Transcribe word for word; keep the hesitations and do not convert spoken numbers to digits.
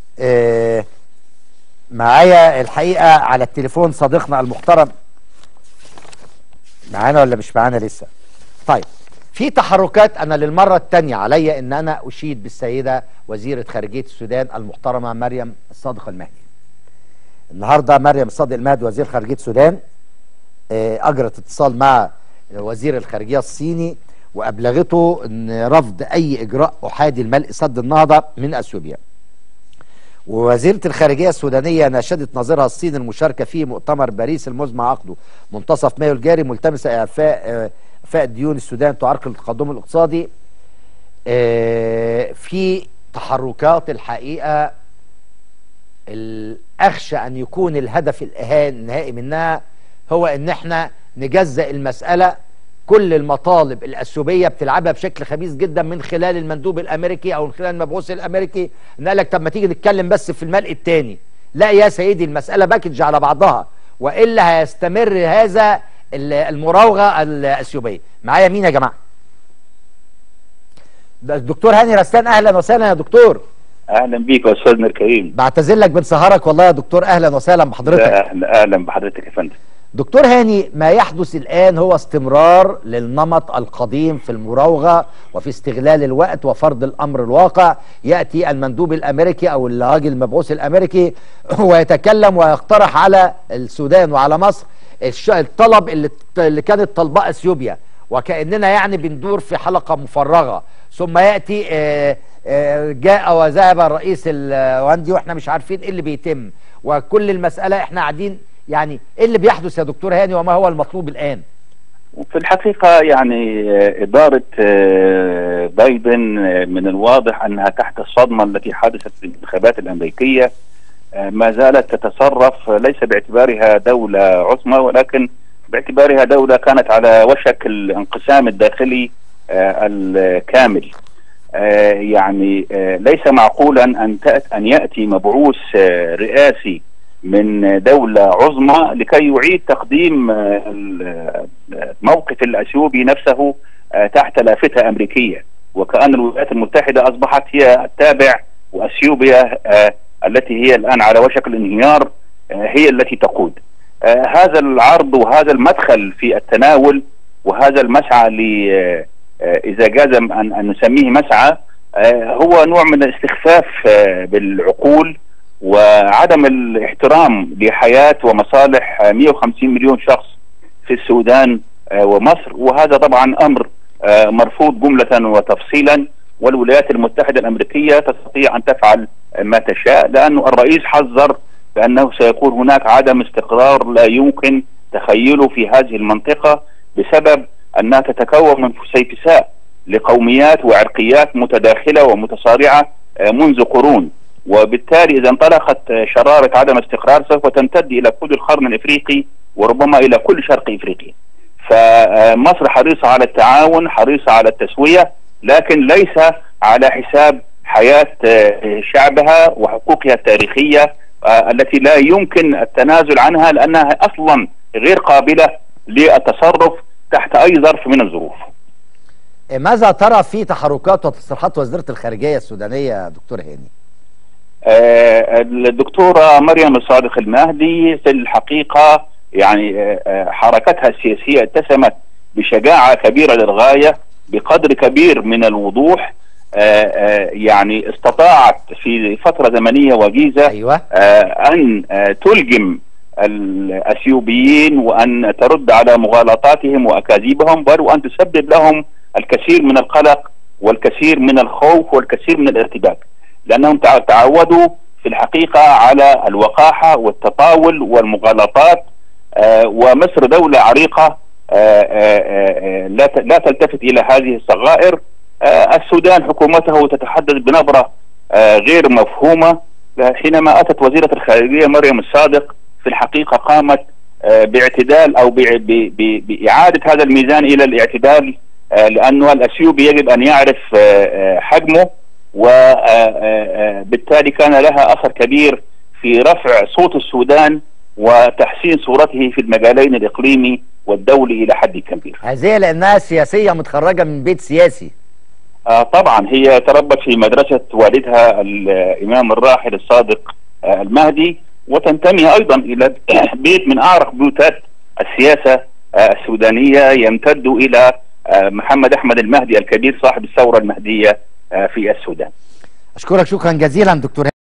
آه معايا الحقيقة على التليفون صديقنا المحترم. معانا ولا مش معانا لسه؟ طيب، في تحركات. أنا للمرة الثانية علي أن أنا أشيد بالسيدة وزيرة خارجية السودان المحترمة مريم الصادق المهدي. النهاردة مريم الصادق المهدي وزير خارجية السودان آه أجرت اتصال مع وزير الخارجية الصيني وأبلغته أن رفض أي إجراء أحادي لملء سد النهضة من أثيوبيا. ووزيرة الخارجية السودانية ناشدت نظيرها الصين المشاركة في مؤتمر باريس المزمع عقده منتصف مايو الجاري، ملتمسة إعفاء إعفاء ديون السودان تعرقل التقدم الاقتصادي. في تحركات الحقيقة الأخشى أن يكون الهدف النهائي منها هو أن احنا نجزأ المسألة. كل المطالب الأثيوبية بتلعبها بشكل خبيث جدا من خلال المندوب الأمريكي أو من خلال المبعوث الأمريكي، إن قال لك طب ما تيجي نتكلم بس في الملء الثاني. لا يا سيدي، المسألة باكج على بعضها، وإلا هيستمر هذا المراوغة الأثيوبية. معايا مين يا جماعة؟ الدكتور هاني رستان. أهلا وسهلا يا دكتور. اهلا بيك يا استاذنا الكريم. بعتذر لك بنسهرك والله يا دكتور. اهلا وسهلا بحضرتك. اهلا اهلا بحضرتك يا فندم. دكتور هاني، ما يحدث الآن هو استمرار للنمط القديم في المراوغة وفي استغلال الوقت وفرض الأمر الواقع. يأتي المندوب الأمريكي أو الراجل المبعوث الأمريكي ويتكلم ويقترح على السودان وعلى مصر الطلب اللي, اللي كانت طلباء أثيوبيا، وكأننا يعني بندور في حلقة مفرغة. ثم يأتي آآ آآ جاء وذهب الرئيس الواندي واحنا مش عارفين ايه اللي بيتم، وكل المسألة احنا قاعدين يعني ايه اللي بيحدث يا دكتور هاني، وما هو المطلوب الآن؟ في الحقيقة يعني إدارة بايدن من الواضح أنها تحت الصدمة التي حدثت في الانتخابات الأمريكية. ما زالت تتصرف ليس باعتبارها دولة عظمى، ولكن باعتبارها دولة كانت على وشك الانقسام الداخلي الكامل. يعني ليس معقولا أن أن يأتي مبعوث رئاسي من دولة عظمى لكي يعيد تقديم الموقف الأثيوبي نفسه تحت لافتة أمريكية، وكأن الولايات المتحدة أصبحت هي التابع، وأثيوبيا التي هي الآن على وشك الانهيار هي التي تقود. هذا العرض وهذا المدخل في التناول وهذا المسعى ل إذا جاز أن نسميه مسعى هو نوع من الاستخفاف بالعقول وعدم الاحترام لحياة ومصالح مئة وخمسين مليون شخص في السودان ومصر. وهذا طبعا أمر مرفوض جملة وتفصيلا، والولايات المتحدة الأمريكية تستطيع أن تفعل ما تشاء، لأنه الرئيس حذر بأنه سيكون هناك عدم استقرار لا يمكن تخيله في هذه المنطقة بسبب أنها تتكون من فسيفساء لقوميات وعرقيات متداخلة ومتصارعة منذ قرون، وبالتالي إذا انطلقت شرارة عدم استقرار سوف تمتد إلى كل القرن الإفريقي وربما إلى كل شرق إفريقيا. فمصر حريصة على التعاون، حريصة على التسوية، لكن ليس على حساب حياة شعبها وحقوقها التاريخية التي لا يمكن التنازل عنها، لأنها أصلا غير قابلة للتصرف تحت أي ظرف من الظروف. ماذا ترى في تحركات وتصريحات وزيرة الخارجية السودانية يا دكتور هاني؟ آه الدكتورة مريم الصادق المهدي في الحقيقة يعني آه حركتها السياسية اتسمت بشجاعة كبيرة للغاية بقدر كبير من الوضوح. آه آه يعني استطاعت في فترة زمنية وجيزة أيوة. آه أن آه تلجم الأثيوبيين وأن ترد على مغالطاتهم وأكاذيبهم، بل وأن تسبب لهم الكثير من القلق والكثير من الخوف والكثير من الارتباك، لأنهم تعودوا في الحقيقة على الوقاحة والتطاول والمغالطات. آه ومصر دولة عريقة آه آه لا لا تلتفت إلى هذه الصغائر. آه السودان حكومته تتحدث بنبرة آه غير مفهومة. حينما أتت وزيرة الخارجية مريم الصادق في الحقيقة قامت آه باعتدال أو بإعادة هذا الميزان إلى الاعتدال، آه لأنه الأثيوبي يجب أن يعرف آه حجمه، وبالتالي كان لها أثر كبير في رفع صوت السودان وتحسين صورته في المجالين الإقليمي والدولي إلى حد كبير. هذه لأنها سياسية متخرجة من بيت سياسي. آه طبعا هي تربت في مدرسة والدها الإمام الراحل الصادق آه المهدي، وتنتمي أيضا إلى بيت من أعرق بيوتات السياسة آه السودانية، يمتد إلى آه محمد أحمد المهدي الكبير صاحب الثورة المهدية آه في السودان. أشكرك شكرا جزيلا دكتور